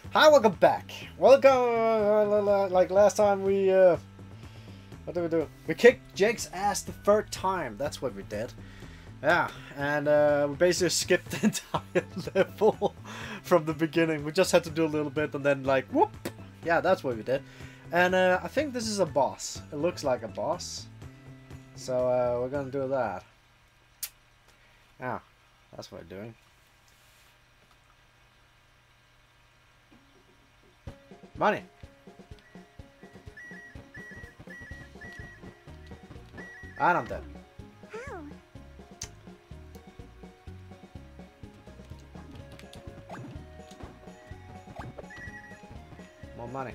Hi, welcome back. Welcome. Like last time, what did we do? We kicked Jake's ass the third time. That's what we did. Yeah, and we basically skipped the entire level from the beginning. We just had to do a little bit, and then like whoop. Yeah, that's what we did. And I think this is a boss. It looks like a boss. So we're gonna do that. Yeah, that's what we're doing. Money. And I'm dead. How? More money.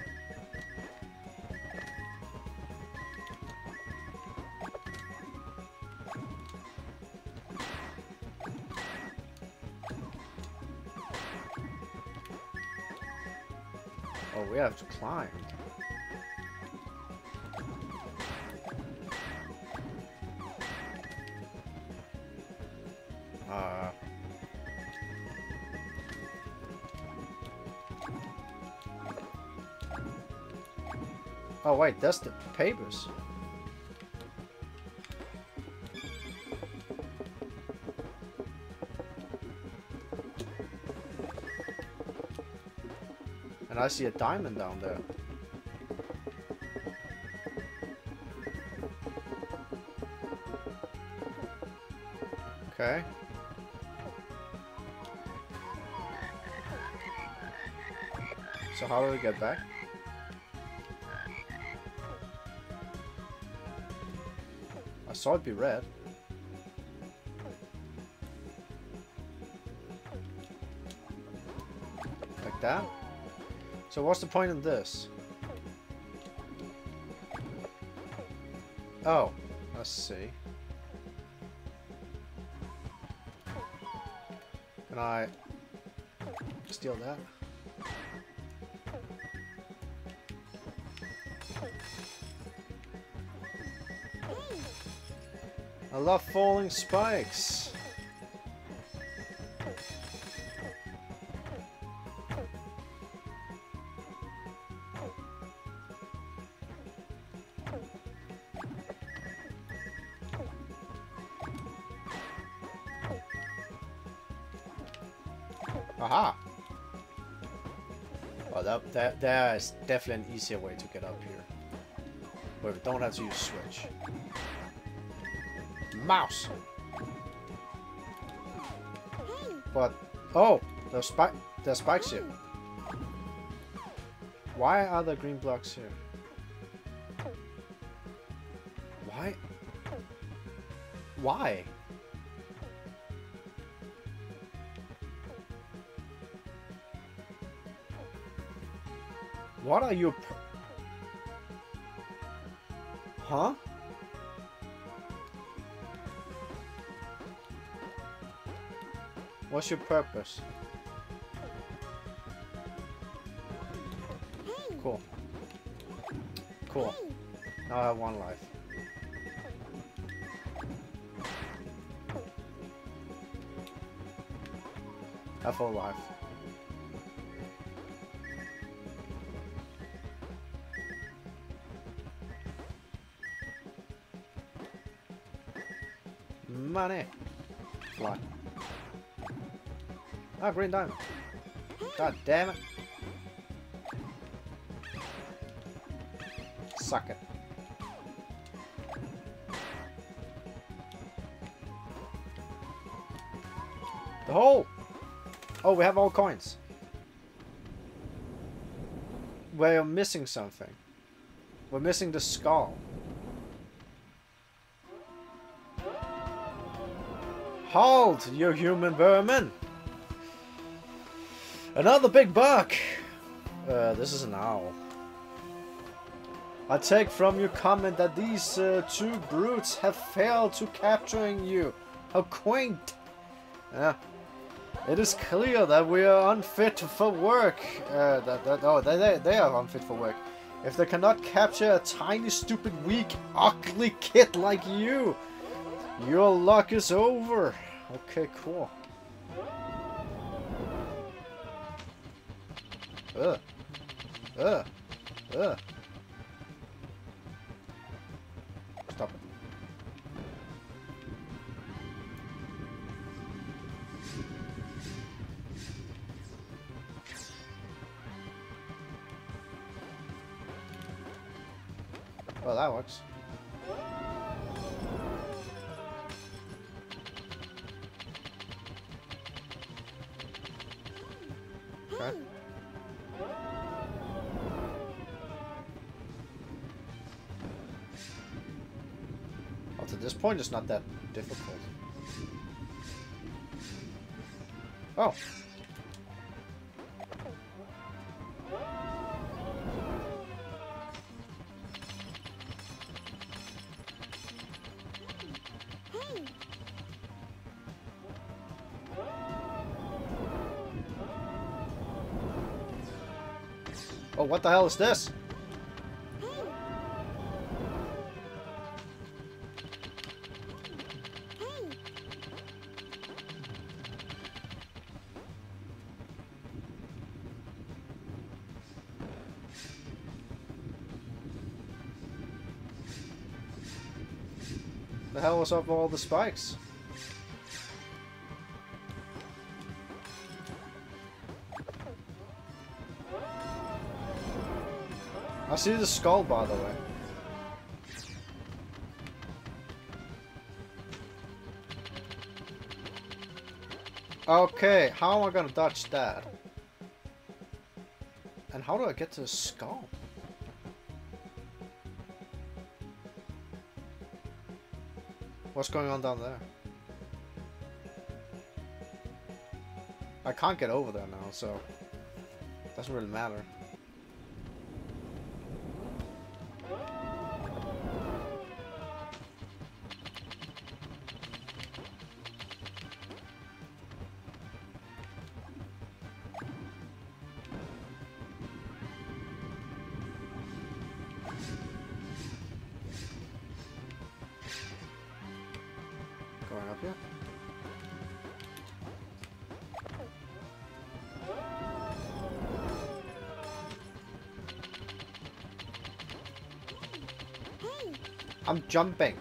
Oh, we have to climb. Oh wait, that's the papers. And I see a diamond down there. Okay. So how do we get back? I saw it be red. Like that? So what's the point in this? Oh, let's see. Can I steal that? I love falling spikes. Aha! Oh, there is definitely an easier way to get up here. Where we don't have to use switch. Mouse! But, oh! There's spikes here. Why are there green blocks here? Why? Why? What are you... Huh? What's your purpose? Cool. Cool. Now I have one life. I have full life. Money. Fly. Ah, green diamond. God damn it. Suck it. The hole! Oh, we have all coins. We're missing something. We're missing the skull. Halt, you human vermin! Another big buck! This is an owl. I take from your comment that these two brutes have failed to capturing you. How quaint! It is clear that we are unfit for work. They are unfit for work. If they cannot capture a tiny, stupid, weak, ugly kid like you, your luck is over. Okay, cool. Ugh. Ugh. Ugh. Stop it. Well, that works. Okay. Up to this point, it's not that difficult. Oh. Oh, what the hell is this? The hell was up with all the spikes? I see the skull, by the way. Okay, how am I gonna dodge that? And how do I get to the skull? What's going on down there? I can't get over there now, so it doesn't really matter. Going up here? I'm jumping.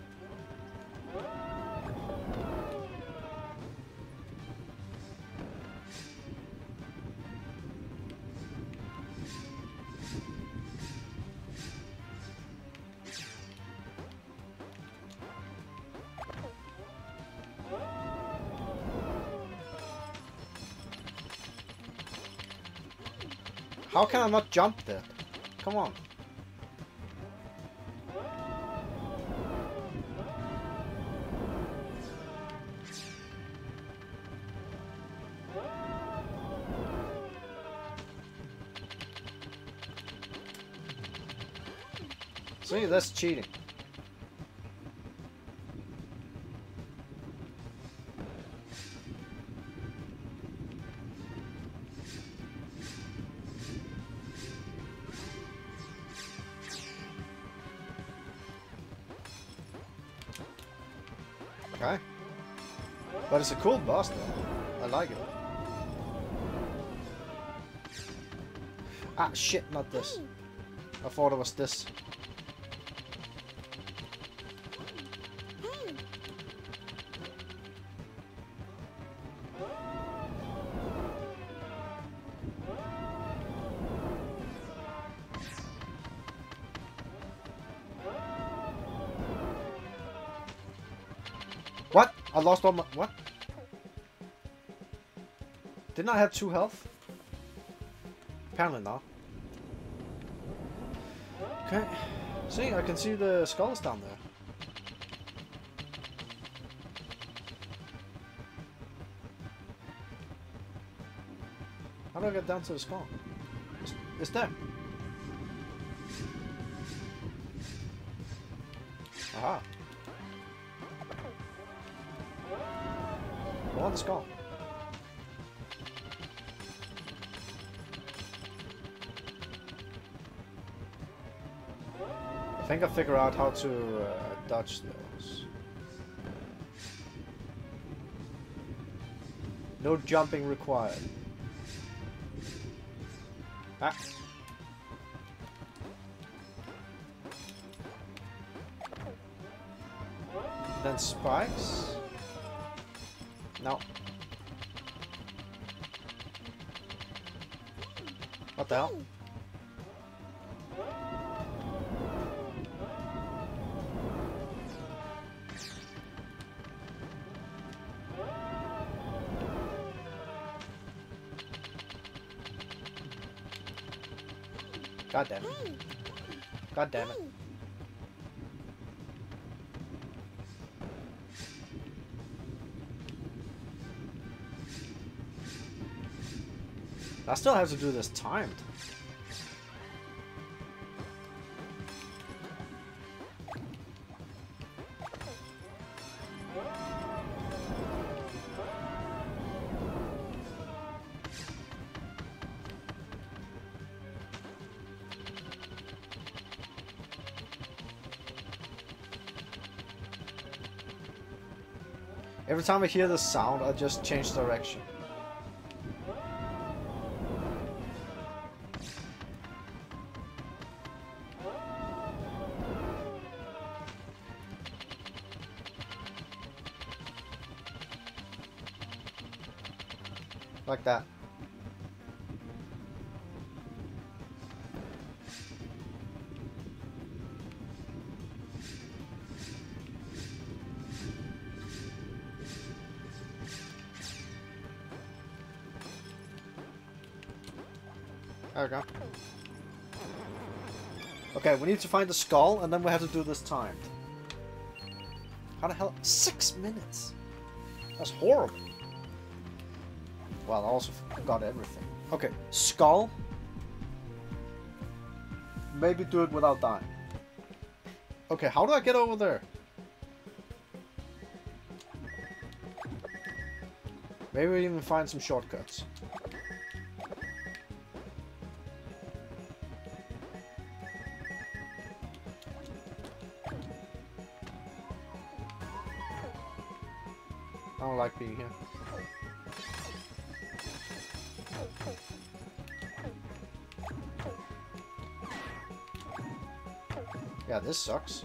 How can I not jump there? Come on. See, that's cheating. Okay. But it's a cool boss though. I like it. Ah, shit, not this. I thought it was this. What? I lost all my... What? Didn't I have 2 health? Apparently not. Okay. See, I can see the skulls down there. How do I get down to the skull? It's there. Aha. I want the skull. I think I figure out how to dodge those. No jumping required. Ah. Then spikes. No. What the hell? God damn it. God damn it. I still have to do this timed. Every time I hear the sound, I just change direction. Like that. There we go. Okay, we need to find the skull, and then we have to do this timed. How the hell? 6 minutes? That's horrible. Well, I also got everything. Okay, skull. Maybe do it without dying. Okay, how do I get over there? Maybe we even find some shortcuts. I don't like being here. Yeah, this sucks.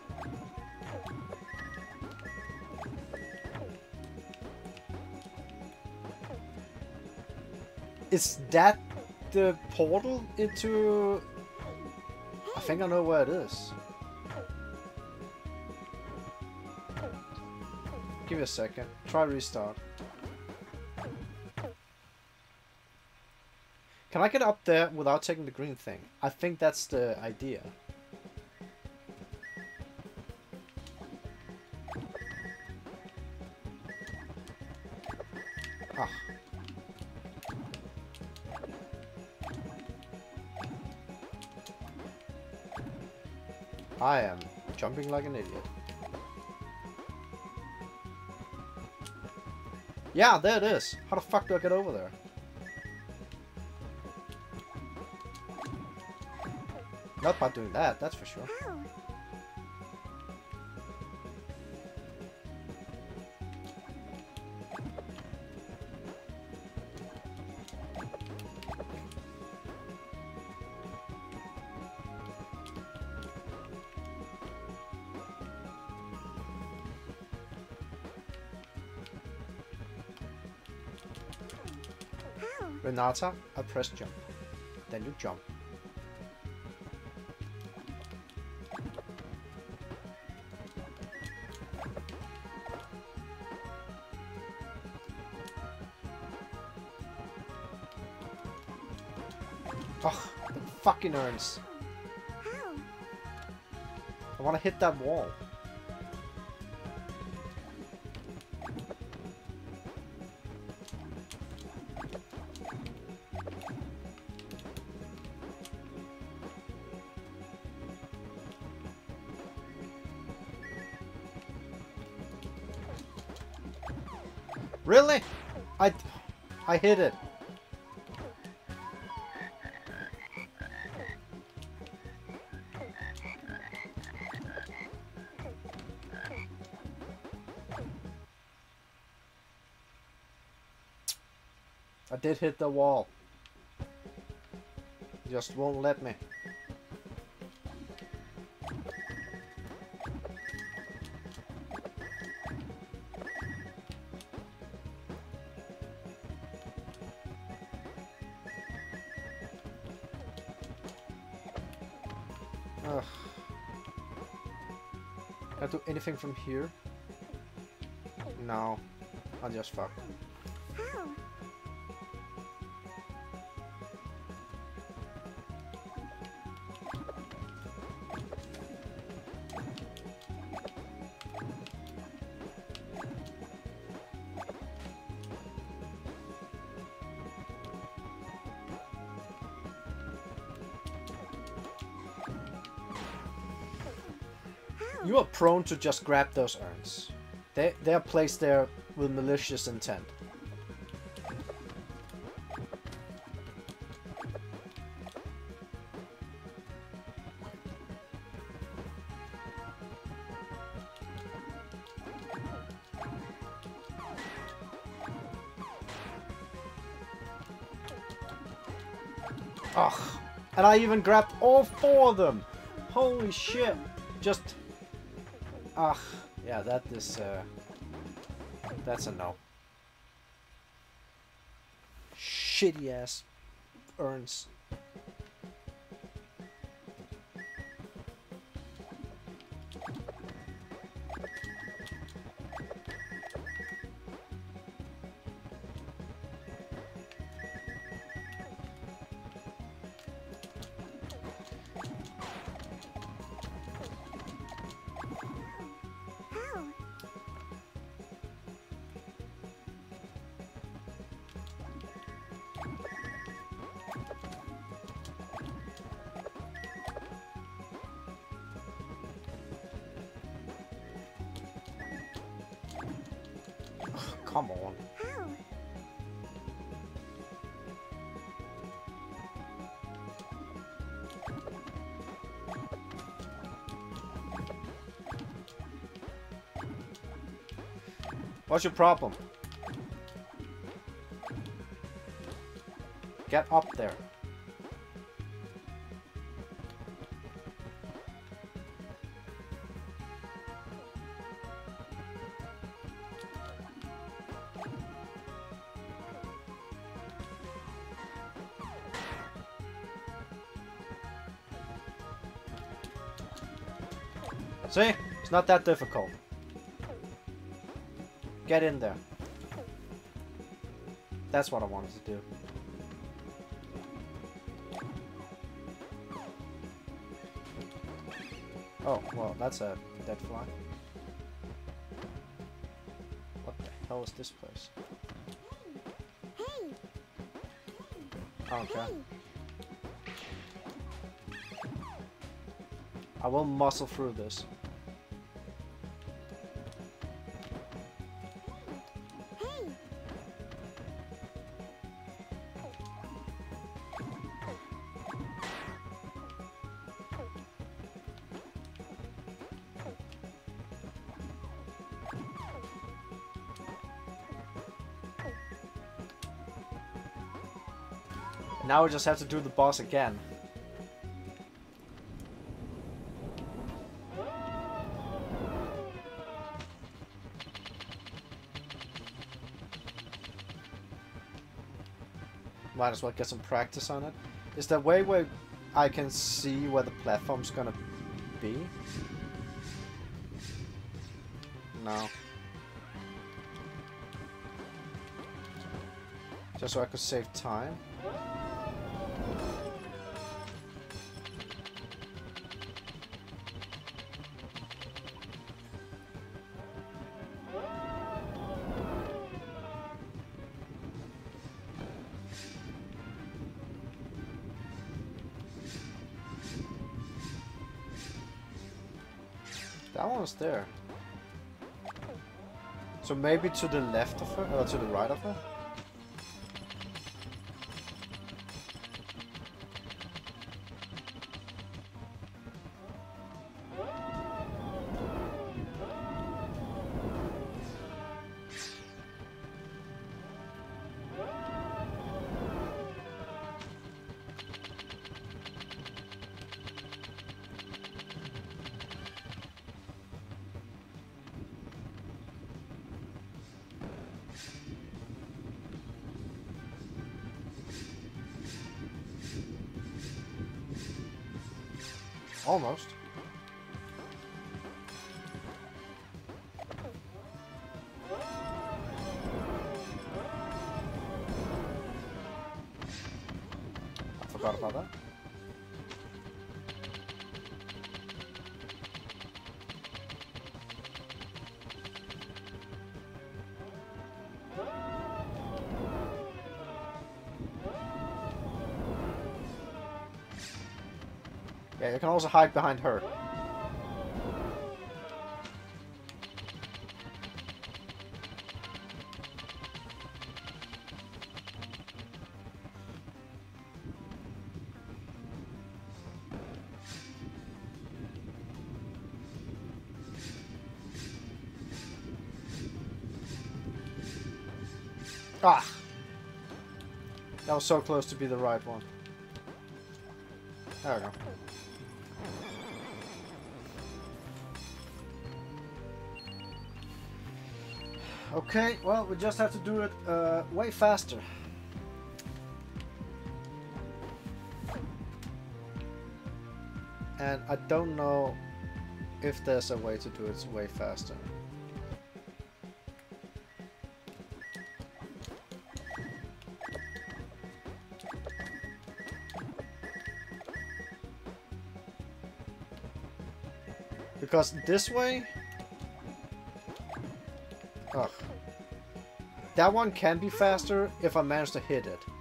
Is that the portal into... I think I know where it is. Give me a second. Try restart. Can I get up there without taking the green thing? I think that's the idea. Ah. I am jumping like an idiot. Yeah, there it is. How the fuck do I get over there? Not by doing that, that's for sure. Renata, I press jump. Then you jump. Ugh, the fucking urns. I want to hit that wall. Really? I hit it. I did hit the wall. Just won't let me. Ugh. Can I do anything from here? No. I'll just fuck. You are prone to just grab those urns. They're placed there with malicious intent. Ugh. And I even grabbed all 4 of them! Holy shit! Just... Ugh. Yeah, that is... That's a no. Shitty ass urns. Come on. What's your problem? Get up there. See? It's not that difficult. Get in there. That's what I wanted to do. Oh, well, that's a dead fly. What the hell is this place? Okay. I will muscle through this. Now we just have to do the boss again. Might as well get some practice on it. Is there a way where I can see where the platform's gonna be? No. Just so I could save time? That one's there. So maybe to the left of her, or to the right of her? Almost. I forgot about that. Yeah, you can also hide behind her. Ah! That was so close to be the right one. There we go. Okay, well, we just have to do it way faster. And I don't know if there's a way to do it way faster. Because this way... Ugh. That one can be faster if I manage to hit it.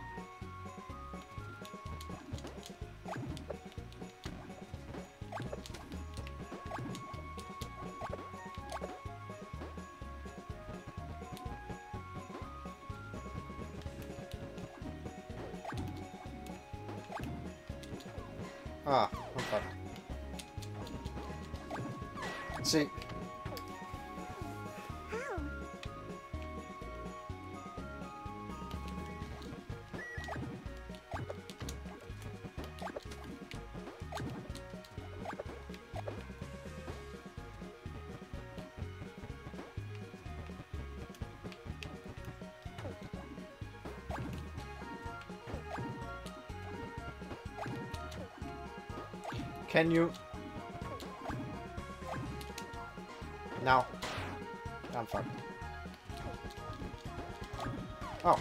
Ah, okay. See. Can you... No. I'm fine. Oh.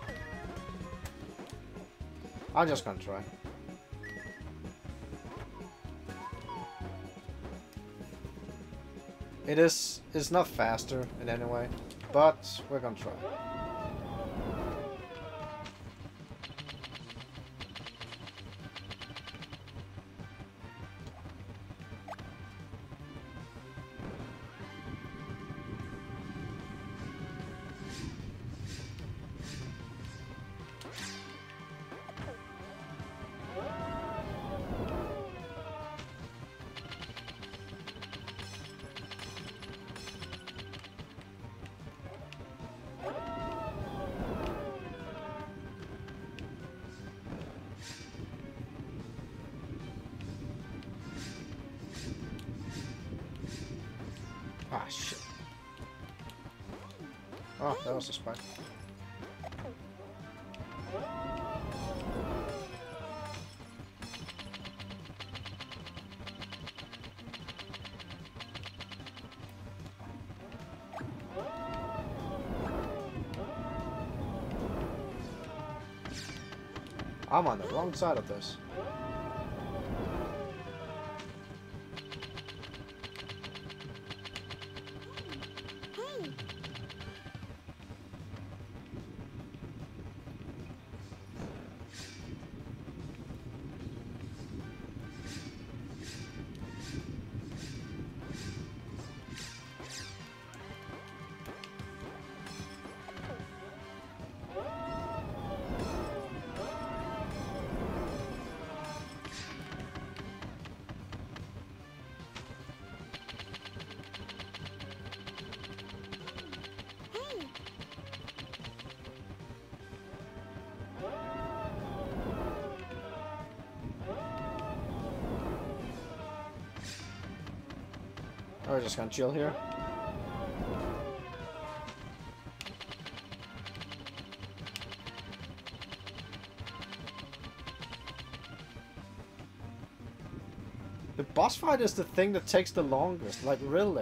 I'm just gonna try. It's not faster in any way, but we're gonna try. Ah, shit. Oh, that was a spike. I'm on the wrong side of this. We're just gonna chill here. The boss fight is the thing that takes the longest, like really.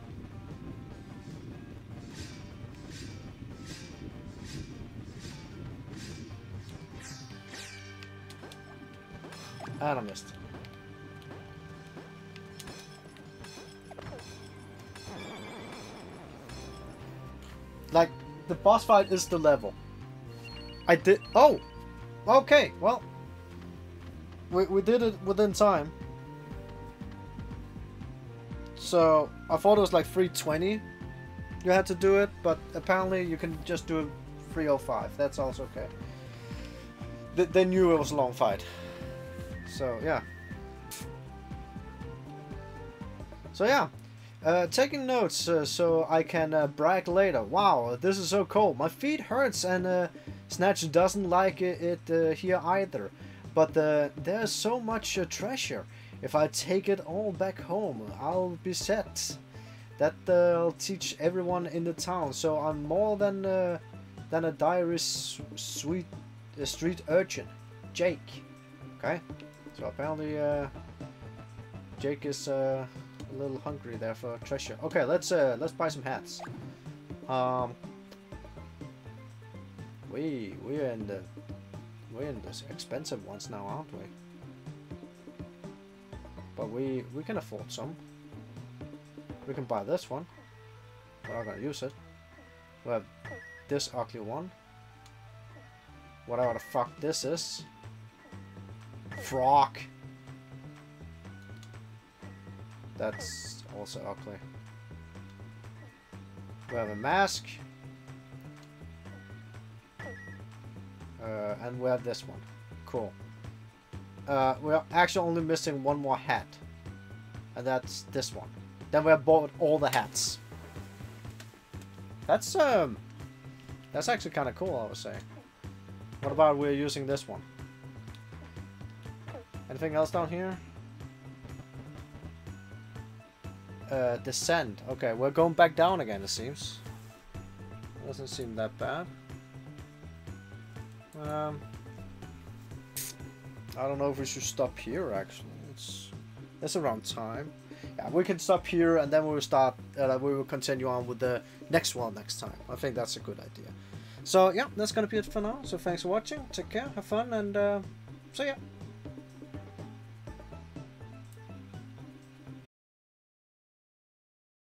And I missed. Like, the boss fight is the level. I did... Oh! Okay, well. We did it within time. So, I thought it was like 320 you had to do it, but apparently you can just do it 305. That's also okay. They knew it was a long fight. So, yeah. So, yeah. Taking notes so I can brag later. Wow, this is so cool. My feet hurts and Snatch doesn't like it here either. But there's so much treasure. If I take it all back home, I'll be set. That'll teach everyone in the town. So I'm more than a diary street urchin. Jake. Okay. So apparently Jake is a little hungry there for treasure. Okay, let's buy some hats. We're in the expensive ones now, aren't we? But we can afford some. We can buy this one. We're not gonna use it. We have this ugly one. Whatever the fuck this is. Frog. That's also ugly. We have a mask. And we have this one. Cool. We're actually only missing one more hat. And that's this one. Then we have bought all the hats. That's actually kind of cool, I would say. What about we're using this one? Anything else down here? Descend. Okay, we're going back down again, it seems. Doesn't seem that bad. I don't know if we should stop here, actually. It's around time. Yeah, we can stop here and then we will start. We will continue on with the next one next time. I think that's a good idea. So yeah, that's gonna be it for now. So thanks for watching. Take care, have fun, and so yeah.